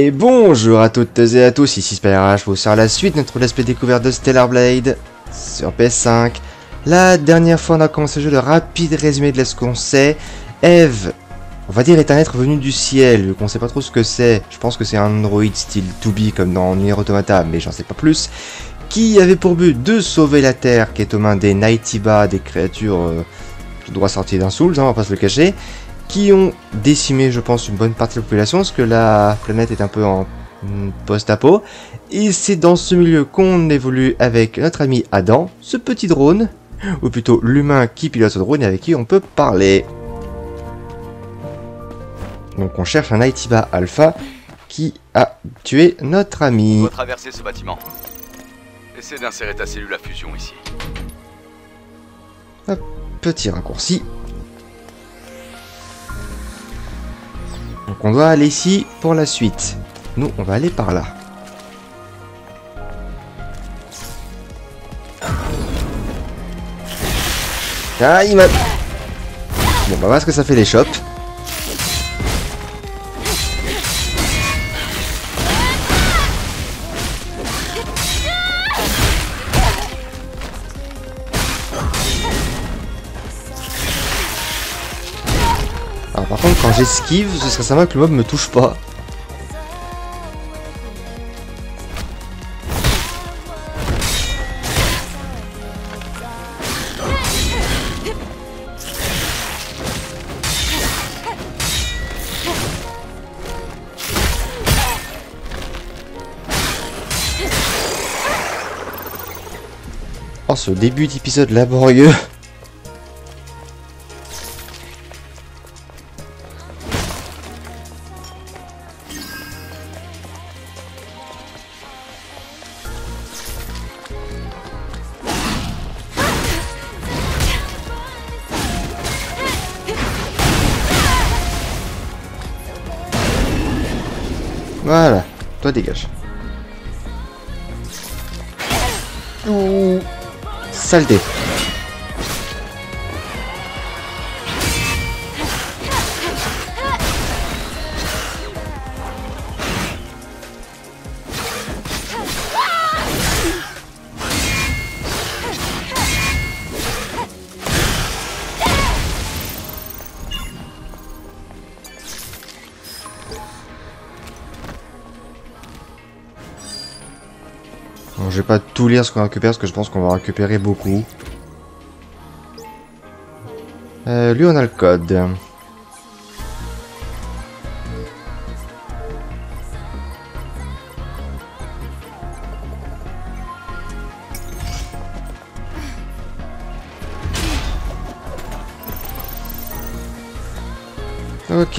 Et bonjour à toutes et à tous, ici SpiderH pour faire la suite de notre let's play découverte de Stellar Blade sur PS5. La dernière fois on a commencé le jeu, le rapide résumé de ce qu'on sait. Eve, on va dire, est un être venu du ciel, vu qu'on sait pas trop ce que c'est. Je pense que c'est un android style 2B comme dans Nier Automata, mais j'en sais pas plus. Qui avait pour but de sauver la Terre, qui est aux mains des Naytiba, des créatures tout droit sorties d'un Souls, on va pas se le cacher. Qui ont décimé, je pense, une bonne partie de la population, parce que la planète est un peu en post-apo. Et c'est dans ce milieu qu'on évolue avec notre ami Adam, ce petit drone, ou plutôt l'humain qui pilote ce drone et avec qui on peut parler. Donc on cherche un Naytiba Alpha qui a tué notre ami. On va traverser ce bâtiment. Essaie d'insérer ta cellule à fusion ici. Un petit raccourci. Donc on doit aller ici pour la suite. Nous, on va aller par là. Ah, il m'a... Bon, bah voilà ce que ça fait les shops. Alors par contre, quand j'esquive, ce serait sympa que le mob me touche pas. Oh, ce début d'épisode laborieux. Voilà, toi dégage. Ouh, saleté. Bon, je vais pas tout lire ce qu'on récupère parce que je pense qu'on va récupérer beaucoup. Lui on a le code. Ok.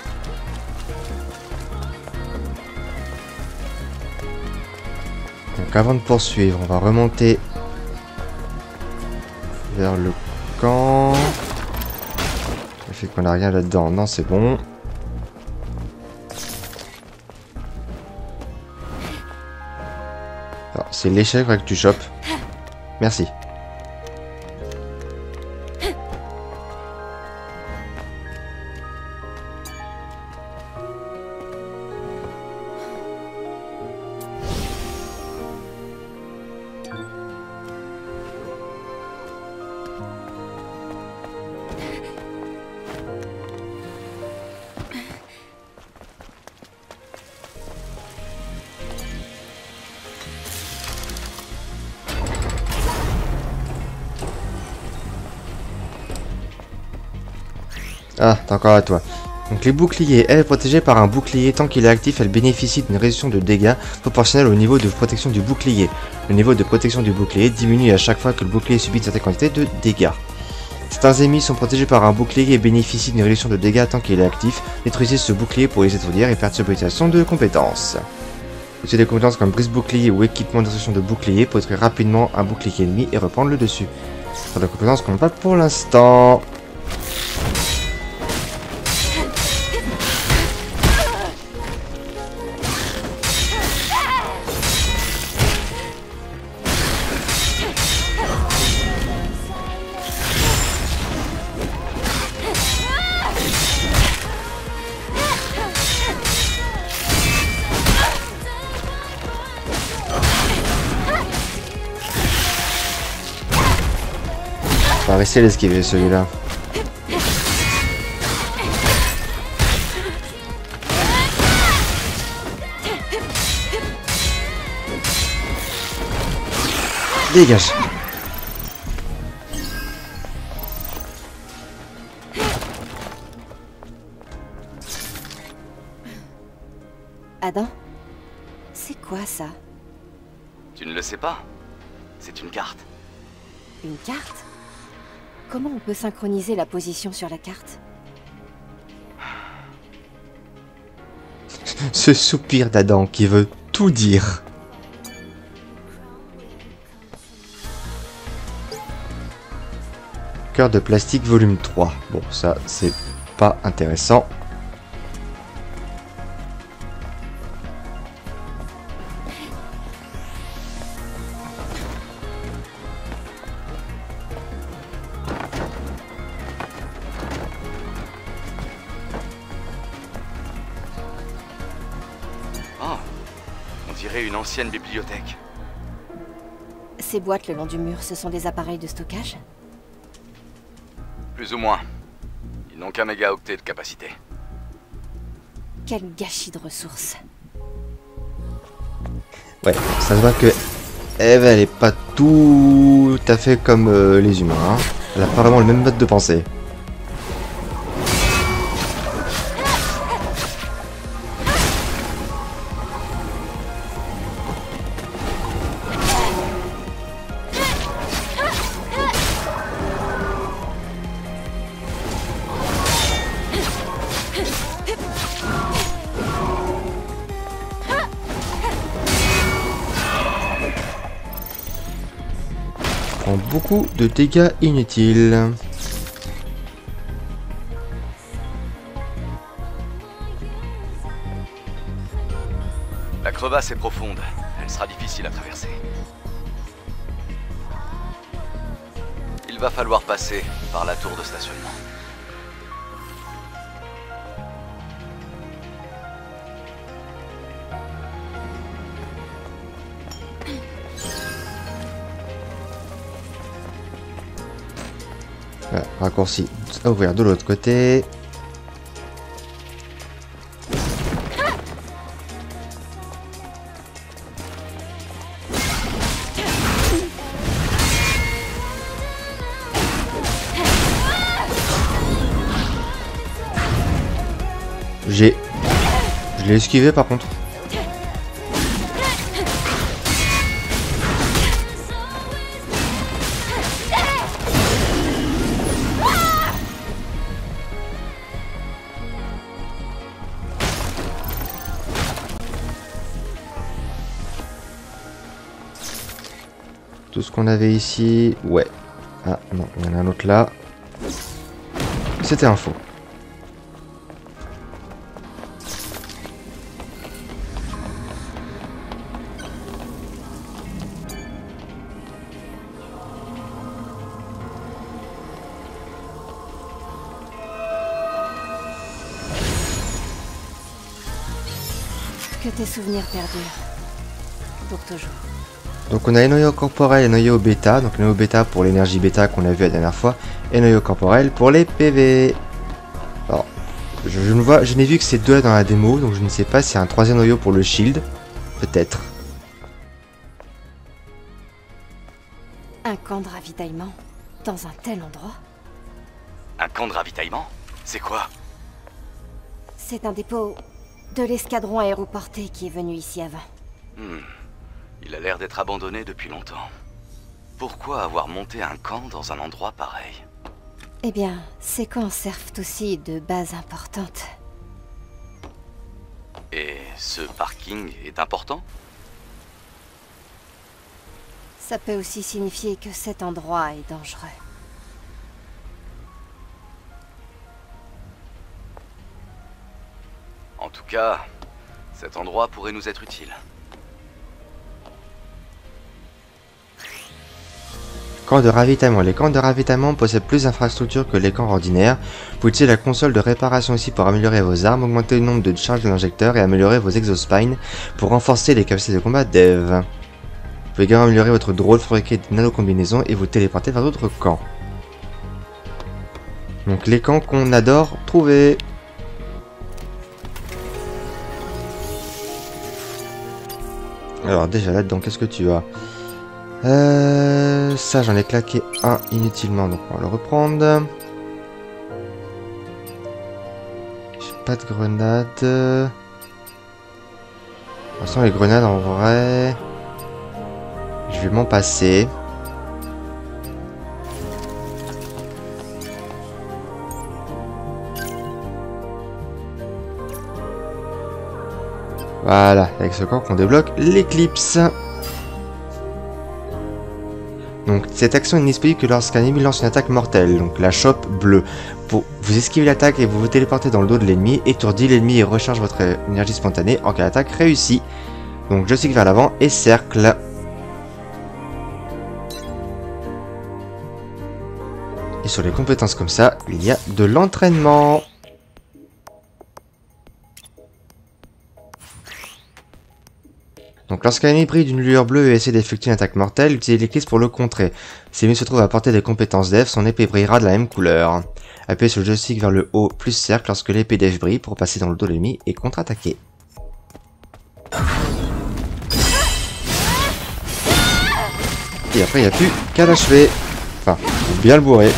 Donc avant de poursuivre, on va remonter vers le camp. Ça fait qu'on a rien là-dedans. Non, c'est bon. C'est l'échec que tu chopes. Merci. Ah, t'es encore à toi. Donc les boucliers, elle est protégée par un bouclier. Tant qu'il est actif, elle bénéficie d'une réduction de dégâts proportionnelle au niveau de protection du bouclier. Le niveau de protection du bouclier diminue à chaque fois que le bouclier subit une certaine quantité de dégâts. Certains ennemis sont protégés par un bouclier et bénéficient d'une réduction de dégâts tant qu'il est actif. Détruisez ce bouclier pour les étourdir et perdre utilisation de compétences. Utilisez des compétences comme brise bouclier ou équipement de destruction de bouclier pour détruire rapidement un bouclier ennemi et reprendre le dessus. Ce sont des compétences qu'on n'a pas pour l'instant. pas réussir à l'esquiver celui-là. Dégage. Adam? C'est quoi ça? Tu ne le sais pas? C'est une carte. Une carte? Comment on peut synchroniser la position sur la carte? Ce soupir d'Adam qui veut tout dire. Cœur de plastique volume 3. Bon, ça, c'est pas intéressant. Oh, on dirait une ancienne bibliothèque. Ces boîtes le long du mur, ce sont des appareils de stockage? Plus ou moins. Ils n'ont qu'un mégaoctet de capacité. Quel gâchis de ressources. Ouais, ça se voit que Eve, elle est pas tout à fait comme les humains. Hein. Elle a pas vraiment le même mode de pensée. Prend beaucoup de dégâts inutiles. La crevasse est profonde. Elle sera difficile à traverser. Il va falloir passer par la tour de stationnement. Voilà, raccourci à ouvrir de l'autre côté. Je l'ai esquivé par contre. Tout ce qu'on avait ici, ouais. Ah non, il y en a un autre là. C'était un faux. Que tes souvenirs perdurent. Pour toujours. Donc on a les noyaux corporels et noyaux bêta. Donc noyaux bêta pour l'énergie bêta qu'on a vu la dernière fois. Et noyaux corporels pour les PV. Alors, je n'ai vu que ces deux là dans la démo. Donc je ne sais pas s'il y a un troisième noyau pour le shield. Peut-être. Un camp de ravitaillement dans un tel endroit? Un camp de ravitaillement? C'est quoi? C'est un dépôt de l'escadron aéroporté qui est venu ici avant. Il a l'air d'être abandonné depuis longtemps. Pourquoi avoir monté un camp dans un endroit pareil? Eh bien, ces camps servent aussi de base importante. Et ce parking est important? Ça peut aussi signifier que cet endroit est dangereux. En tout cas, cet endroit pourrait nous être utile. Camp de ravitaillement. Les camps de ravitaillement possèdent plus d'infrastructures que les camps ordinaires. Vous pouvez utiliser la console de réparation ici pour améliorer vos armes, augmenter le nombre de charges de l'injecteur et améliorer vos exospines pour renforcer les capacités de combat d'Eve. Vous pouvez également améliorer votre drôle, fabriquer de nano-combinaisons et vous téléporter vers d'autres camps. Donc les camps qu'on adore trouver. Alors déjà là-dedans, qu'est-ce que tu as? Ça j'en ai claqué un inutilement, donc on va le reprendre. J'ai pas de grenades. De toute façon les grenades en vrai, je vais m'en passer. Voilà, avec ce camp qu'on débloque l'éclipse. Donc cette action n'est disponible que lorsqu'un ennemi lance une attaque mortelle, donc la chope bleue. Vous esquivez l'attaque et vous vous téléportez dans le dos de l'ennemi, étourdit l'ennemi et recharge votre énergie spontanée en cas d'attaque réussie. Donc joystick vers l'avant et cercle. Et sur les compétences comme ça, il y a de l'entraînement. Donc lorsqu'un ennemi brille d'une lueur bleue et essaie d'effectuer une attaque mortelle, utilisez l'éclipse pour le contrer. Si l'ennemi se trouve à portée des compétences d'Ef, son épée brillera de la même couleur. Appuyez sur le joystick vers le haut plus cercle lorsque l'épée d'Ef brille pour passer dans le dos de l'ennemi et contre-attaquer. Et après il n'y a plus qu'à l'achever. Enfin, faut bien le bourrer.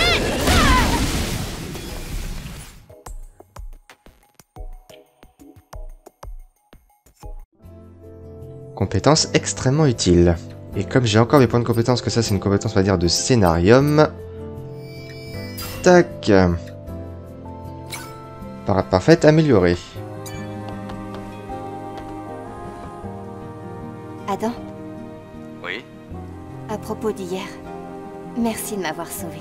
Compétence extrêmement utile. Et comme j'ai encore mes points de compétence, que ça c'est une compétence on va dire de scénarium. Tac. Parade parfaite améliorée. Adam, Oui? à propos d'hier, merci de m'avoir sauvé.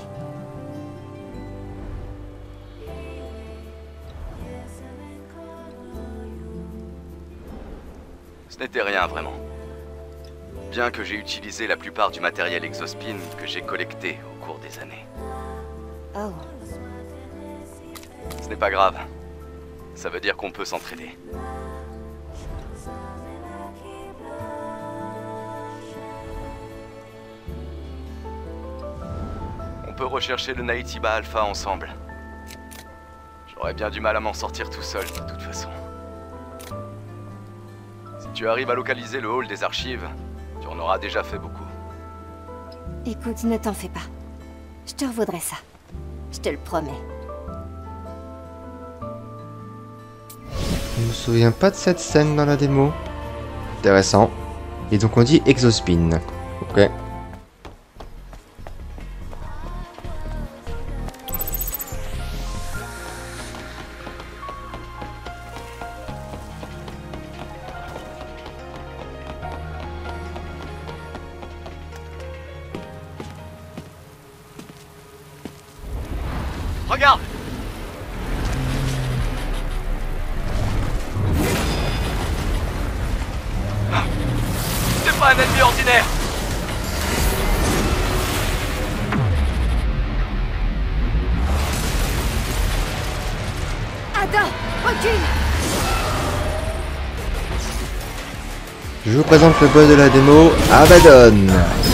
Ce n'était rien vraiment. Bien que j'ai utilisé la plupart du matériel Exospin que j'ai collecté au cours des années. Oh, Ce n'est pas grave. Ça veut dire qu'on peut s'entraider. On peut rechercher le Naytiba Alpha ensemble. J'aurais bien du mal à m'en sortir tout seul, de toute façon. Si tu arrives à localiser le hall des archives, tu en auras déjà fait beaucoup. écoute, ne t'en fais pas. Je te revaudrai ça. Je te le promets. Je me souviens pas de cette scène dans la démo. Intéressant. Et donc on dit Exospin. Ok. Regarde! C'est pas un ennemi ordinaire! Adam, recule! Je vous présente le boss de la démo, Abaddon.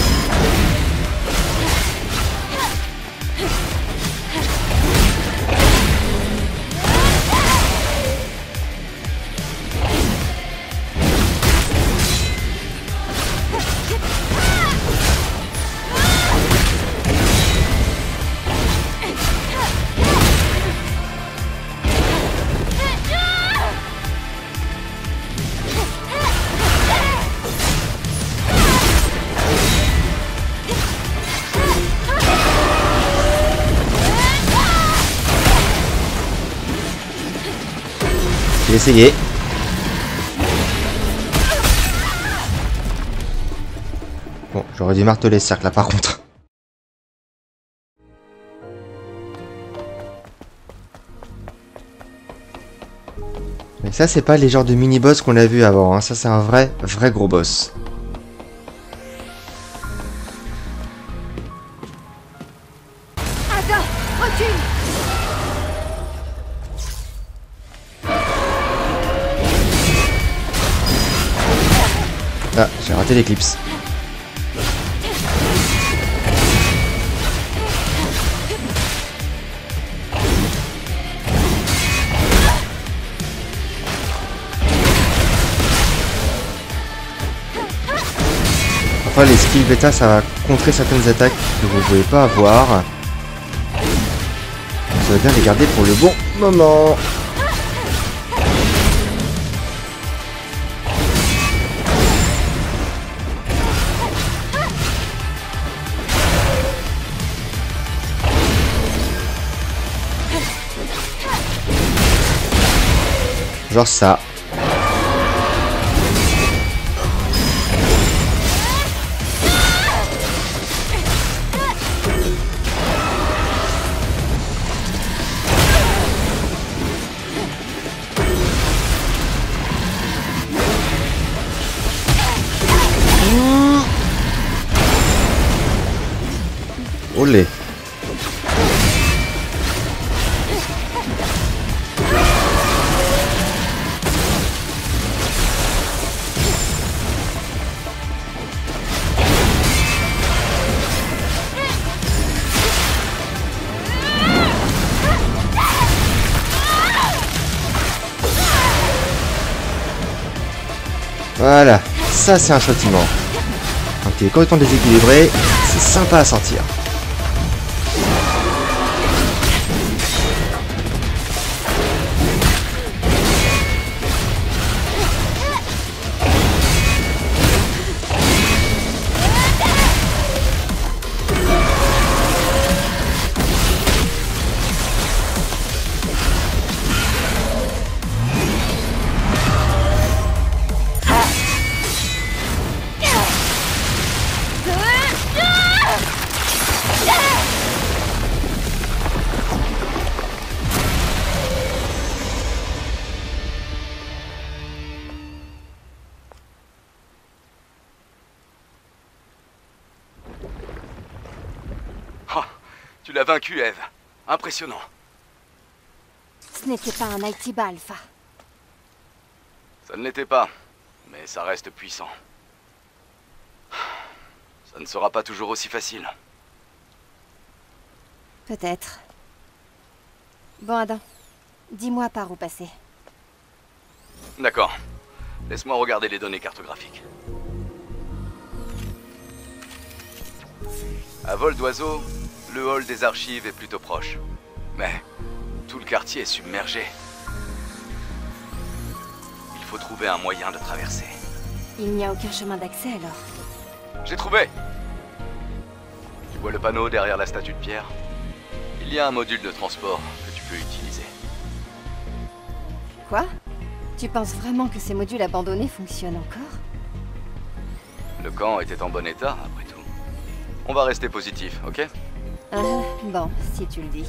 J'ai essayé. Bon, j'aurais dû marteler ce cercle là par contre. Mais ça c'est pas les genres de mini-boss qu'on a vu avant, hein. Ça c'est un vrai gros boss. Adam, recule! Ah, j'ai raté l'éclipse. Après les skills bêta ça va contrer certaines attaques que vous ne pouvez pas avoir. Ça va bien les garder pour le bon moment. Genre ça. Olé. Voilà, ça c'est un châtiment. Quand il est complètement déséquilibré, c'est sympa à sortir. Oh, tu l'as vaincu, Eve. Impressionnant. Ce n'était pas un Aitiba, Alpha. Ça ne l'était pas, mais ça reste puissant. Ça ne sera pas toujours aussi facile. Peut-être. Bon, Adam, dis-moi par où passer. D'accord. Laisse-moi regarder les données cartographiques. À vol d'oiseau, le hall des archives est plutôt proche. Mais tout le quartier est submergé. Il faut trouver un moyen de traverser. Il n'y a aucun chemin d'accès alors. J'ai trouvé! Tu vois le panneau derrière la statue de pierre? Il y a un module de transport que tu peux utiliser. Quoi? Tu penses vraiment que ces modules abandonnés fonctionnent encore? Le camp était en bon état, après tout. On va rester positif, ok? Bon, si tu le dis.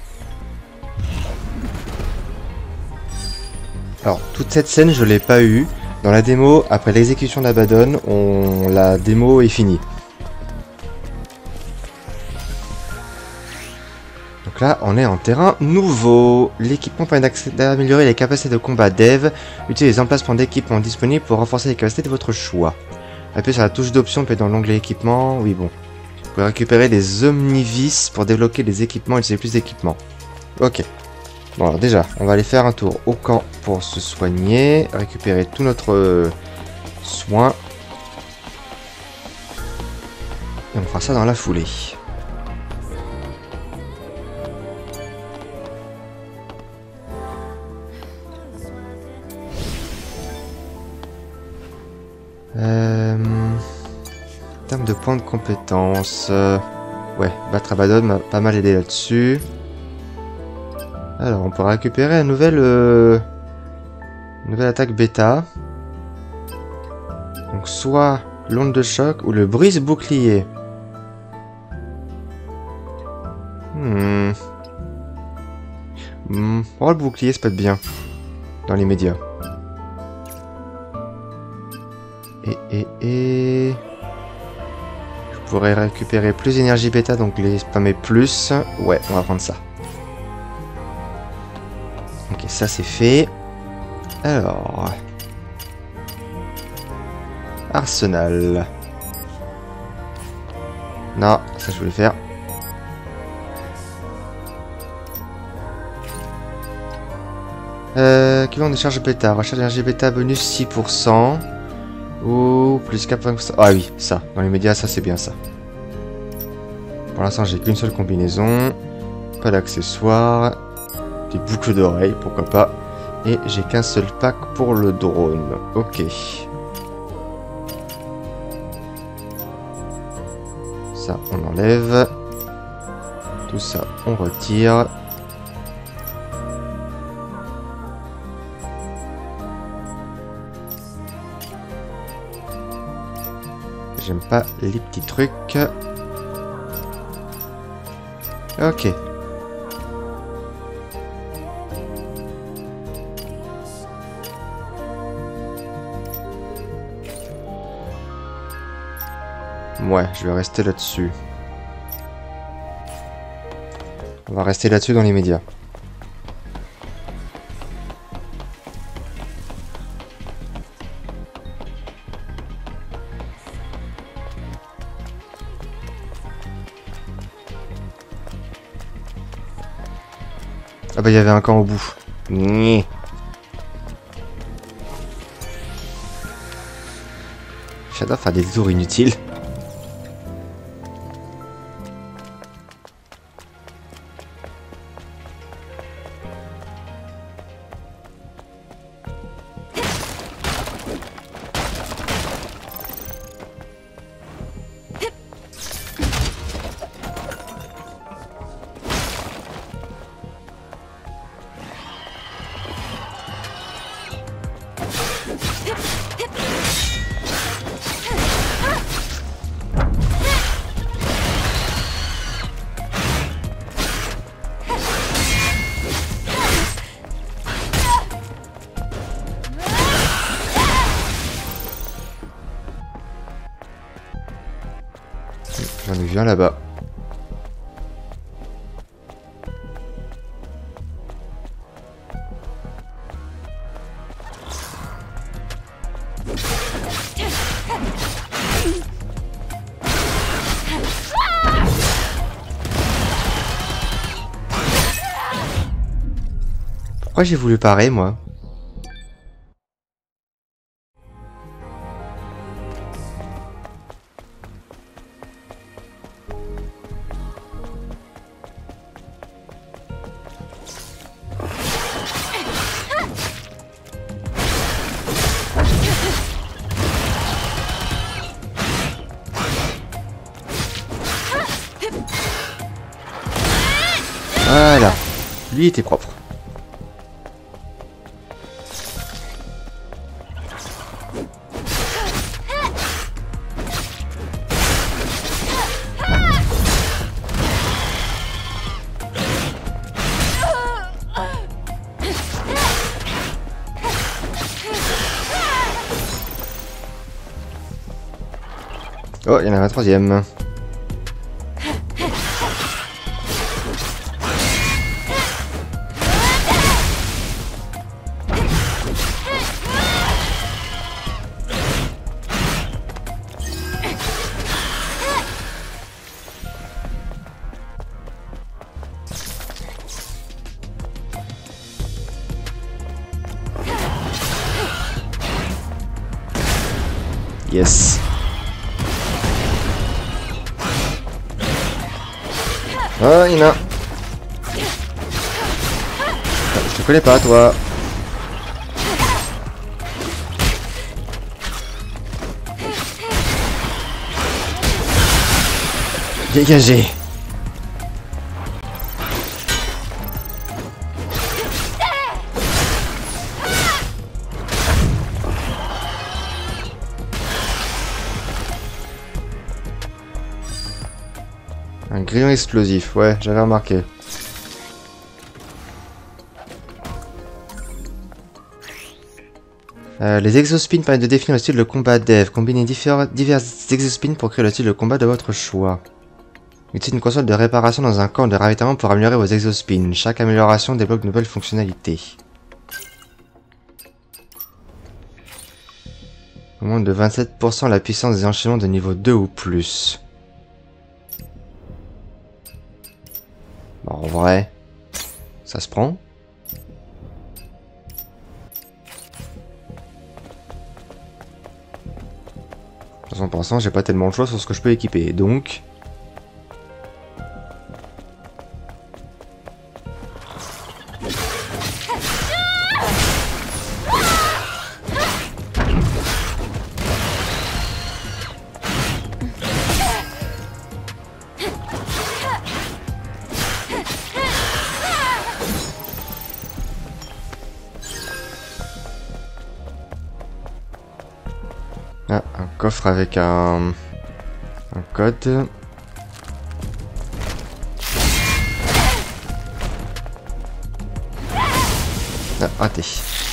Alors, toute cette scène, je l'ai pas eue. Dans la démo, après l'exécution d'Abaddon, la démo est finie. Donc là, on est en terrain nouveau. L'équipement permet d'améliorer les capacités de combat d'Eve. Utilisez les emplacements d'équipement disponibles pour renforcer les capacités de votre choix. Appuyez sur la touche d'option, puis dans l'onglet équipement. Oui, bon. Vous pouvez récupérer des omnivis pour débloquer des équipements et utiliser plus d'équipements. Ok. Bon, alors déjà, on va aller faire un tour au camp pour se soigner. Récupérer tout notre soin. Et on fera ça dans la foulée. En termes de points de compétence, ouais, battre Abaddon m'a pas mal aidé là-dessus. Alors, on peut récupérer une nouvelle attaque bêta. Donc, soit l'onde de choc ou le brise-bouclier. Oh, le bouclier, c'est pas de bien. Dans les médias. Et... Je pourrais récupérer plus d'énergie bêta, donc les spammer plus. Ouais, on va prendre ça. Ok, ça c'est fait. Alors... Arsenal. Non, ça je voulais faire. Équivalent de charge bêta. Recharge d'énergie bêta bonus 6%. Oh, plus 4%. Ah oui, ça. Dans les médias, ça c'est bien ça. Pour l'instant, j'ai qu'une seule combinaison. Pas d'accessoires. Des boucles d'oreilles, pourquoi pas. Et j'ai qu'un seul pack pour le drone. Ok. Ça, on enlève. Tout ça, on retire. J'aime pas les petits trucs. Ok. Ouais, je vais rester là-dessus. On va rester là-dessus dans les médias. Ah bah il y avait un camp au bout. Nyeh. J'adore faire des tours inutiles. J'en ai vu un là-bas. Pourquoi j'ai voulu parer, moi? Voilà. Lui était propre. Oh, il y en a un troisième. Yes. Oh, il y en a. Ah, je te connais pas, toi. Dégagez. Un grillon explosif, ouais, j'avais remarqué. Les exospins permettent de définir le style de combat dev. Combinez divers exospins pour créer le style de combat de votre choix. Utilisez une console de réparation dans un camp de ravitaillement pour améliorer vos exospins. Chaque amélioration débloque de nouvelles fonctionnalités. Augmente de 27% la puissance des enchaînements de niveau 2 ou plus. Bon, en vrai, ça se prend. façon, pour l'instant, j'ai pas tellement de choix sur ce que je peux équiper, donc... Ah, un coffre avec un code. Ah, raté.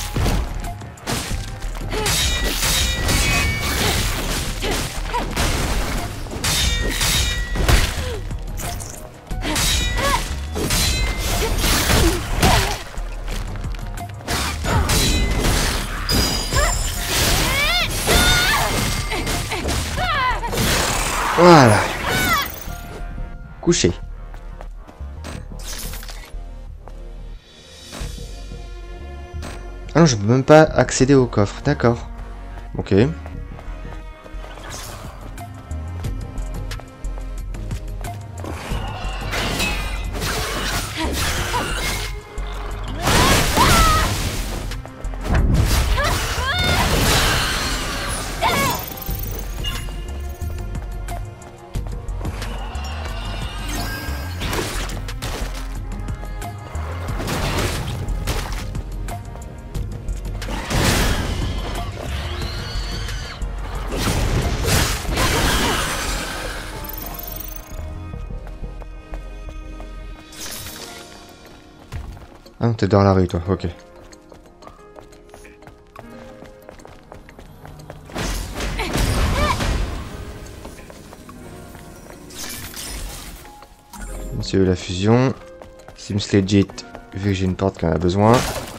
Voilà. Couché. Ah non, je peux même pas accéder au coffre. D'accord. Ok. Ah non, t'es dans la rue, toi. Ok. Monsieur la fusion. Seems legit, vu que j'ai une porte qui en a besoin.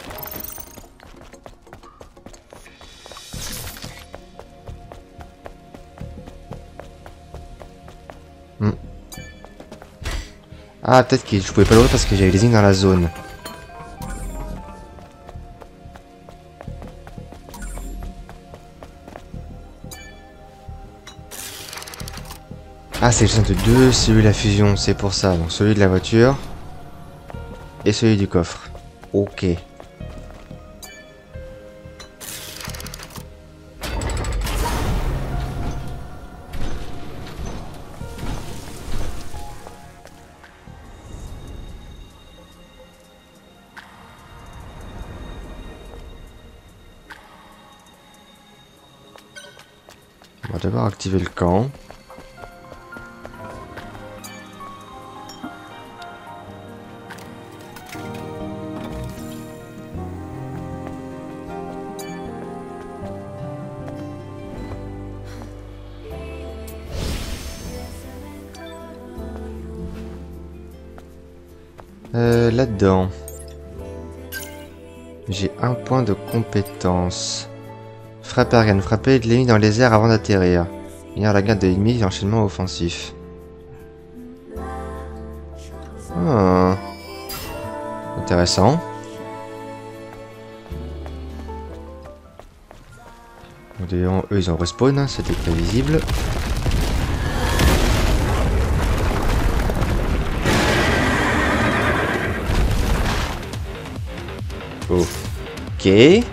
Ah, peut-être que je pouvais pas l'ouvrir parce que j'avais les lignes dans la zone. Ah, c'est le de deux celui de la fusion, c'est pour ça. Donc celui de la voiture et celui du coffre. Ok. On va d'abord activer le camp. Là-dedans, j'ai un point de compétence. Frappe aérienne, frapper de l'ennemi dans les airs avant d'atterrir. Venir la garde de l'ennemi d'enchaînement offensif. Ah. Intéressant. Eux ils ont respawn, hein, c'était prévisible. Ok.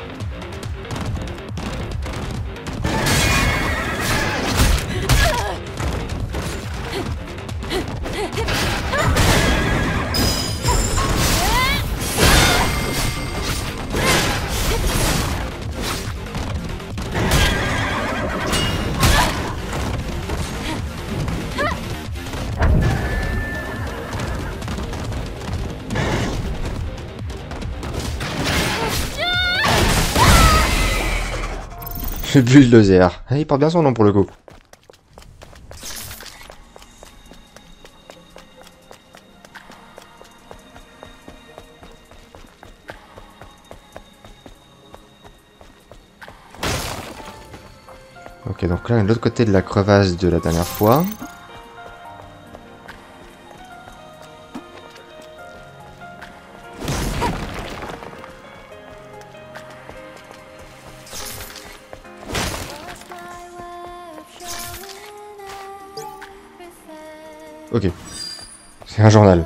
Le bulldozer. Il porte bien son nom pour le coup. Ok, donc là, on est de l'autre côté de la crevasse de la dernière fois. Un journal.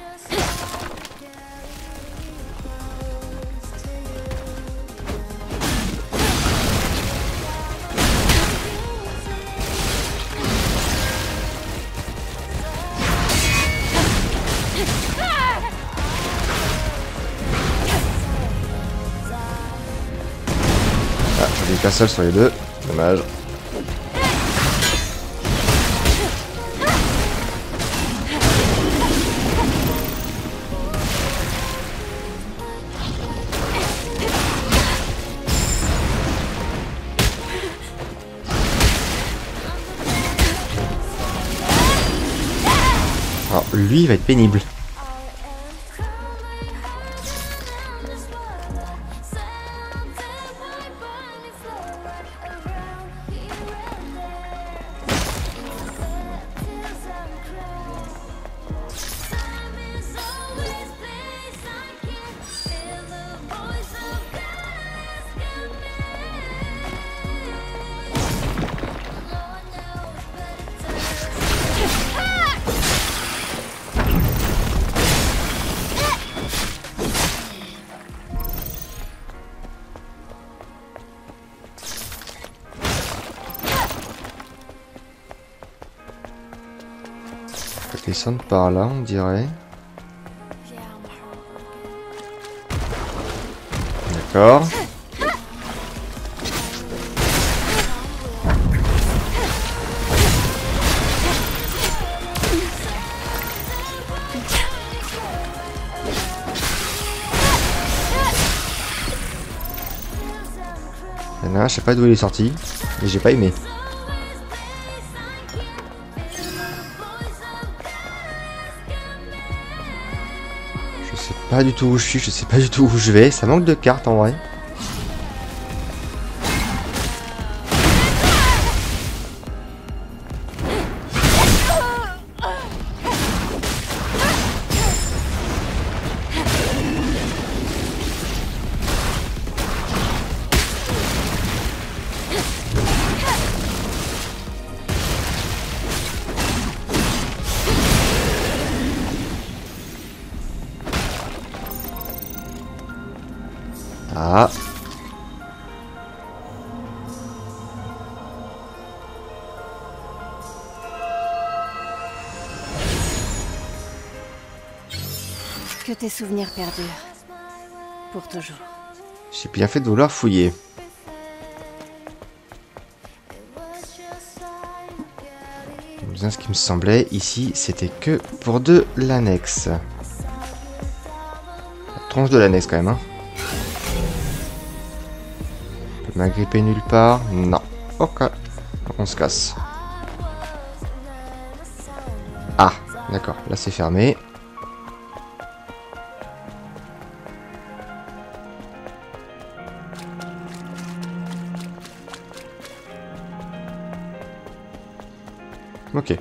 Ah, j'en ai qu'un seul sur les deux. Dommage. Alors, lui, il va être pénible. Faut descendre par là, on dirait. D'accord. Il y en a un, je sais pas d'où il est sorti, mais j'ai pas aimé. Je sais pas du tout où je suis, je sais pas du tout où je vais, ça manque de cartes en vrai. Ah. Que tes souvenirs perdurent. Pour toujours. J'ai bien fait de vouloir fouiller. Bien ce qui me semblait, ici, c'était que pour de l'annexe. La tronche de l'annexe quand même, hein. On peut m'agripper nulle part. Non. Ok. On se casse. Ah, d'accord. Là, c'est fermé. Ok.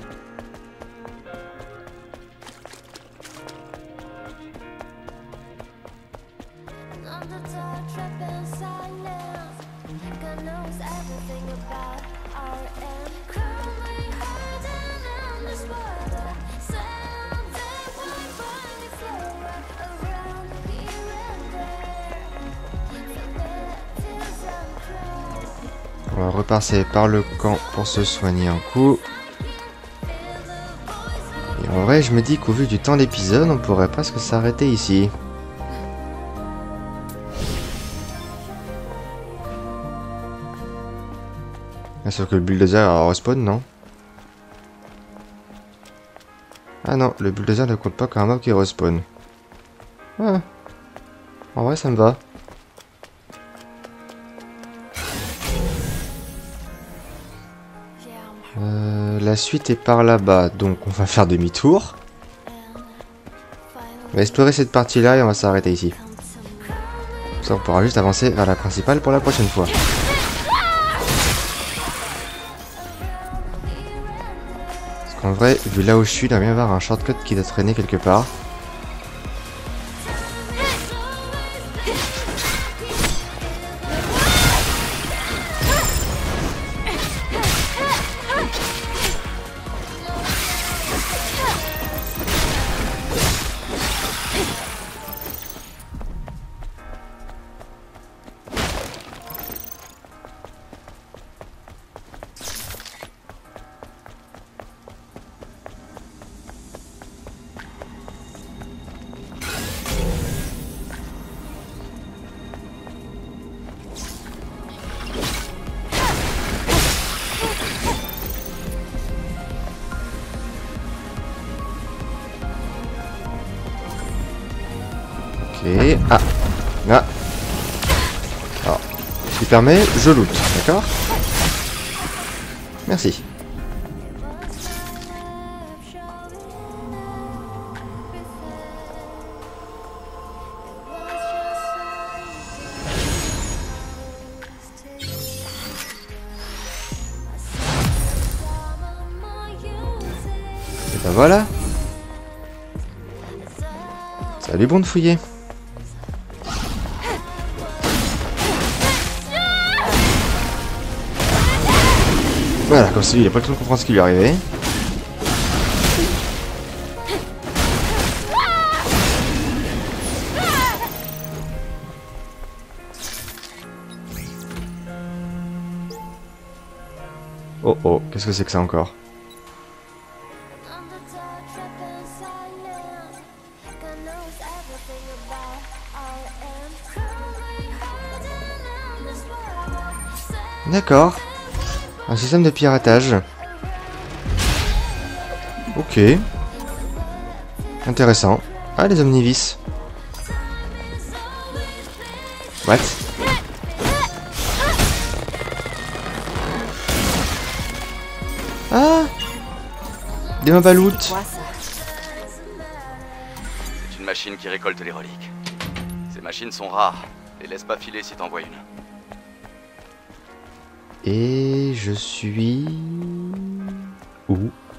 On va repasser par le camp pour se soigner un coup. Et en vrai, je me dis qu'au vu du temps d'épisode, on pourrait presque s'arrêter ici. Ah, sauf que le bulldozer respawn, non? Ah non, le bulldozer ne compte pas comme un mob qui respawn. Ah. En vrai, ça me va. La suite est par là-bas, donc on va faire demi-tour. On va explorer cette partie-là et on va s'arrêter ici. Comme ça, on pourra juste avancer vers la principale pour la prochaine fois. Parce qu'en vrai, vu là où je suis, il doit bien y avoir un shortcut qui doit traîner quelque part. Ok. Ah. Ah. Alors, ce qui permet, je loot, d'accord? Merci. Et ben voilà. Ça a du bon de fouiller. Voilà, comme celui, il a pas le temps de comprendre ce qui lui est arrivé. Oh oh, qu'est-ce que c'est que ça encore? D'accord. Un système de piratage. Ok. Intéressant. Ah, les omnivis. What? Ah! Des mobs à loot. C'est une machine qui récolte les reliques. Ces machines sont rares. Les laisse pas filer si t'envoies une. Et je suis... où?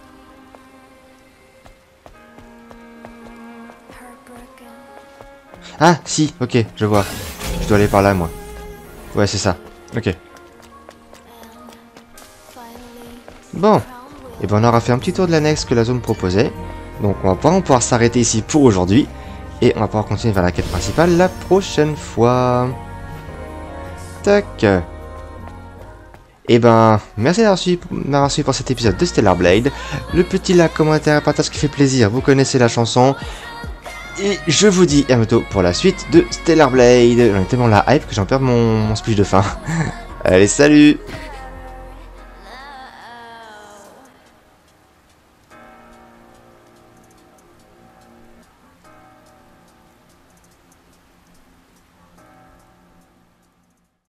Ah, si, ok, je vois. Je dois aller par là, moi. Ouais, c'est ça. Ok. Bon. Et ben on aura fait un petit tour de l'annexe que la zone proposait. Donc on va pouvoir s'arrêter ici pour aujourd'hui. Et on va pouvoir continuer vers la quête principale la prochaine fois. Tac. Et ben, merci d'avoir suivi pour cet épisode de Stellar Blade. Le petit like, commentaire, partage qui fait plaisir, vous connaissez la chanson. Et je vous dis à bientôt pour la suite de Stellar Blade. J'en ai tellement la hype que j'en perds mon speech de fin. Allez, salut!